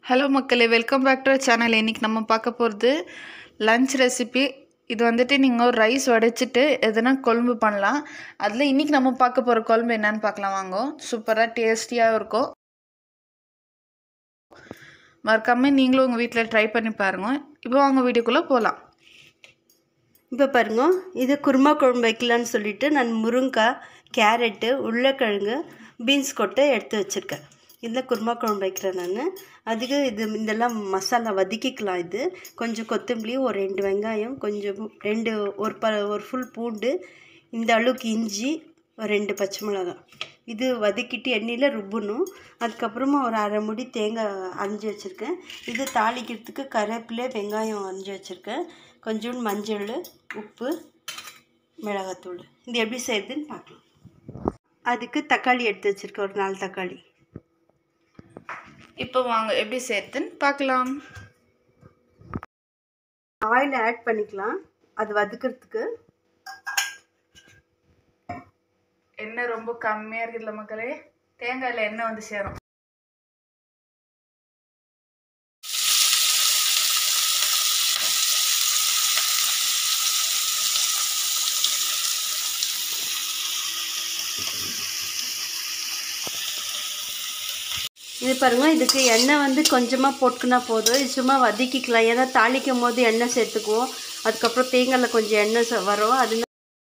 Hello மக்களே, welcome back to channel. இன்றைக்கி நம்ம பார்க்க போகிறது லன்ச் ரெசிபி. இது வந்துட்டு நீங்கள் ஒரு ரைஸ் வடைச்சிட்டு எதுனா குழம்பு பண்ணலாம். அதில் இன்றைக்கி நம்ம பார்க்க போகிற குழம்பு என்னன்னு பார்க்கலாம் வாங்க. சூப்பராக டேஸ்டியாக இருக்கும். மறக்காமல் நீங்களும் உங்கள் வீட்டில் ட்ரை பண்ணி பாருங்கள். இப்போ அவங்க வீடியோக்குள்ளே போகலாம். இப்போ பாருங்க, இது குருமா குழம்பு வைக்கலான்னு சொல்லிட்டு நான் முருங்காய், கேரட்டு, உருளைக்கிழங்கு, பீன்ஸ் கொட்டை எடுத்து வச்சுருக்கேன். இதில் குருமா குழம்பு வைக்கிறேன் நான். அதுக்கு இதெல்லாம் மசாலா வதக்கிக்கலாம். இது கொஞ்சம் கொத்தமல்லி, ஒரு 2 வெங்காயம், கொஞ்சம் ஒரு ஃபுல் பூண்டு, இந்த அளவுக்கு இஞ்சி, ஒரு 2 பச்சை மிளகாய். இது வதக்கிட்டு எண்ணெயில் ருப்பணும். அதுக்கப்புறமா ஒரு அரை முடி தேங்காய் அரைஞ்சி வச்சுருக்கேன். இது தாளிக்கிறதுக்கு கருவேப்பிலை, வெங்காயம் அரைஞ்சி வச்சுருக்கேன். கொஞ்சோண்டு மஞ்சள், உப்பு, மிளகாத்தூள். இது எப்படி செய்யுதுன்னு பார்க்கலாம். அதுக்கு தக்காளி எடுத்து வச்சுருக்கேன், ஒரு 4 தக்காளி. இப்போ வாங்க எப்படி செய்யுதுன்னு பார்க்கலாம். ஆயில் ஆட் பண்ணிக்கலாம். அது வதக்கிறதுக்கு எண்ணெய் ரொம்ப கம்மியாக இருக்குதுல்ல மக்களே. தேங்காயில் எண்ணெய் வந்து சேரும். இது பாருங்கள், இதுக்கு எண்ணெய் வந்து கொஞ்சமாக போட்டுக்கினா போதும். இது சும்மா வதக்கிக்கலாம். ஏன்னா தாளிக்கும் போது எண்ணெய் சேர்த்துக்குவோம். அதுக்கப்புறம் தேங்காயில் கொஞ்சம் எண்ணெய் வரும். அதனால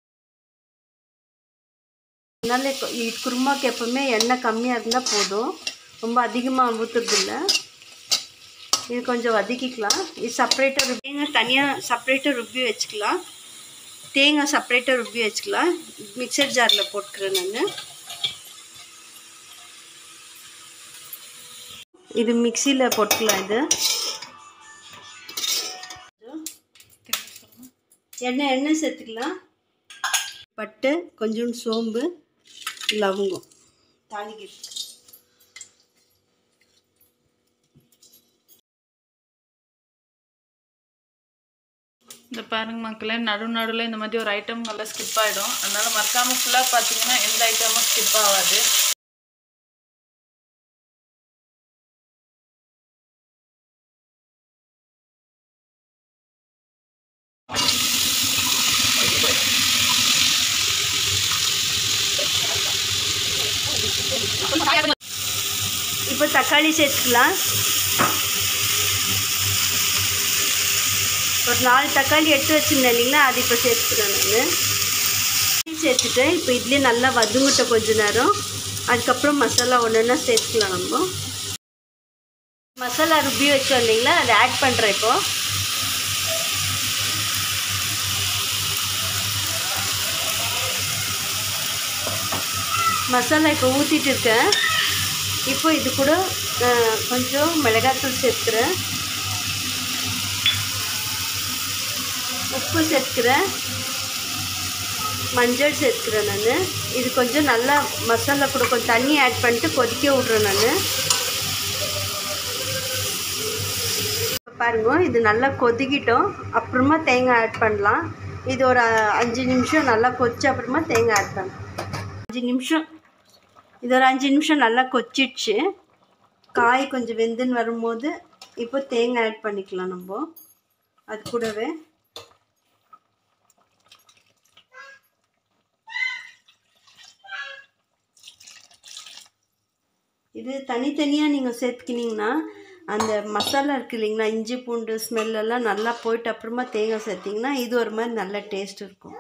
குருமாக்கு எப்போவுமே எண்ணெய் கம்மியாக இருந்தால் போதும். ரொம்ப அதிகமாக ஊற்றுறதில்ல. இது கொஞ்சம் வதக்கிக்கலாம். இது செப்பரேட்டாக தேங்காய் தனியாக செப்பரேட்டாக ருப்பி வச்சுக்கலாம். தேங்காய் செப்பரேட்டாக ருப்பி வச்சுக்கலாம். மிக்சர் ஜாரில் போட்டுக்கிறேன் நான். இது மிக்சியில் போட்டுக்கலாம். இது எண்ணெய் சேர்த்துக்கலாம். பட்டை, கொஞ்சோண்டு சோம்பு, லவங்கம் தாளிக்கிறதுக்கு. இந்த பாருங்க மக்களே, நடுவில் இந்த மாதிரி ஒரு ஐட்டம் நல்லா ஸ்கிப் ஆகிடும். அதனால மறக்காமல் ஃபுல்லாக பார்த்தீங்கன்னா எந்த ஐட்டமும் ஸ்கிப் ஆகாது. இப்போ தக்காளி சேர்த்துக்கலாம். ஒரு 4 தக்காளி எடுத்து வச்சுருந்தேன் இல்லைங்களா, அது இப்போ சேர்த்துக்கிறேன் நான். சேர்த்துட்டேன். இப்போ இதுலேயே நல்லா வதங்கிட்ட கொஞ்ச நேரம். அதுக்கப்புறம் மசாலா ஒன்றுன்னா சேர்த்துக்கலாம். நம்ம மசாலா ருப்பி வச்சோம் இல்லைங்களா, அதை ஆட் பண்ணுறேன். இப்போ மசாலா இப்போ ஊற்றிட்டு இருக்கேன். இப்போ இது கூட கொஞ்சம் மிளகாத்தூள் சேர்த்துக்கிறேன், உப்பு சேர்த்துக்கிறேன், மஞ்சள் சேர்த்துக்கிறேன் நான். இது கொஞ்சம் நல்லா மசாலா கூட கொஞ்சம் தண்ணி ஆட் பண்ணிட்டு கொதிக்க விட்றேன் நான். பாருங்க, இது நல்லா கொதிக்கிட்டோம். அப்புறமா தேங்காய் ஆட் பண்ணலாம். இது ஒரு 5 நிமிஷம் நல்லா கொதிச்ச அப்புறமா தேங்காய் ஆட் பண்ணலாம். 5 நிமிஷம், இது ஒரு 5 நிமிஷம் நல்லா கொச்சிடுச்சு. காய் கொஞ்சம் வெந்துன்னு வரும்போது இப்போ தேங்காய் ஆட் பண்ணிக்கலாம் நம்ம. அது கூடவே இது தனித்தனியாக நீங்கள் சேர்த்துக்கினீங்கன்னா அந்த மசாலா இருக்குது இல்லைங்களா, இஞ்சி பூண்டு ஸ்மெல்லெல்லாம் நல்லா போயிட்டு அப்புறமா தேங்காய் சேர்த்திங்கன்னா இது ஒரு மாதிரி நல்ல டேஸ்ட் இருக்கும்.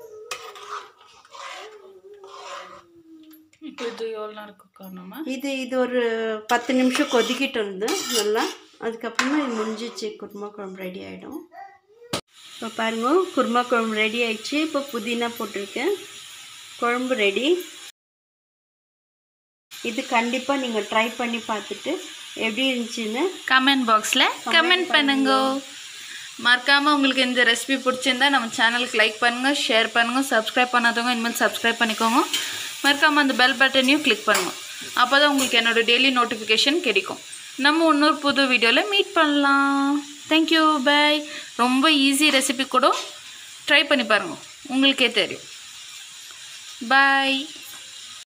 இது எவ்வளோ நேரம் குக் ஆகணுமா? இது ஒரு 10 நிமிஷம் கொதிக்கிட்டு இருந்து நல்லா. அதுக்கப்புறமா இது முடிஞ்சிச்சு, குருமா குழம்பு ரெடி ஆகிடும். இப்போ பாருங்க, குருமா குழம்பு ரெடி ஆகிடுச்சு. இப்போ புதினா போட்டிருக்கேன். குழம்பு ரெடி. இது கண்டிப்பாக நீங்கள் ட்ரை பண்ணி பார்த்துட்டு எப்படி இருந்துச்சுன்னு கமெண்ட் பாக்ஸில் கமெண்ட் பண்ணுங்க. மறக்காமல் உங்களுக்கு இந்த ரெசிபி பிடிச்சிருந்தா நம்ம சேனலுக்கு லைக் பண்ணுங்கள், ஷேர் பண்ணுங்கள். சப்ஸ்கிரைப் பண்ணாதவங்க இனிமேல் சப்ஸ்கிரைப் பண்ணிக்கோங்க. மறக்காமல் அந்த பெல் பட்டனையும் கிளிக் பண்ணுங்கள். அப்போ தான் உங்களுக்கு என்னோடய டெய்லி நோட்டிஃபிகேஷன் கிடைக்கும். நம்ம இன்னொரு புது வீடியோவில் மீட் பண்ணலாம். Thank you, bye. ரொம்ப ஈஸி ரெசிபி கூட ட்ரை பண்ணி பாருங்கள், உங்களுக்கே தெரியும். பாய்.